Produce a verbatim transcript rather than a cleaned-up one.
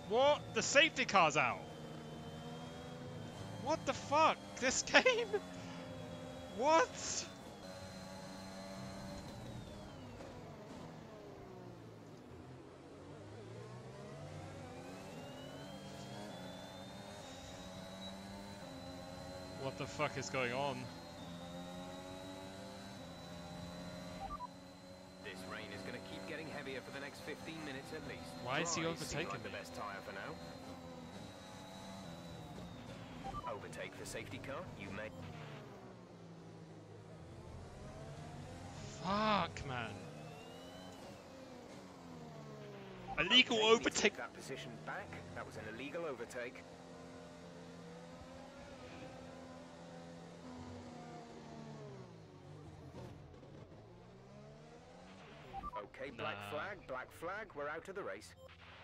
What? The safety car's out. What the fuck? This game? What? What the fuck is going on? This rain is going to keep getting heavier for the next fifteen minutes at least. Why is he Dry overtaking seems like me? the best tyre for now. Overtake the safety car. You may. Fuck, man. Illegal Okay, you overtake. take that position back. That was an illegal overtake. Okay, black Nah. flag, black flag. We're out of the race.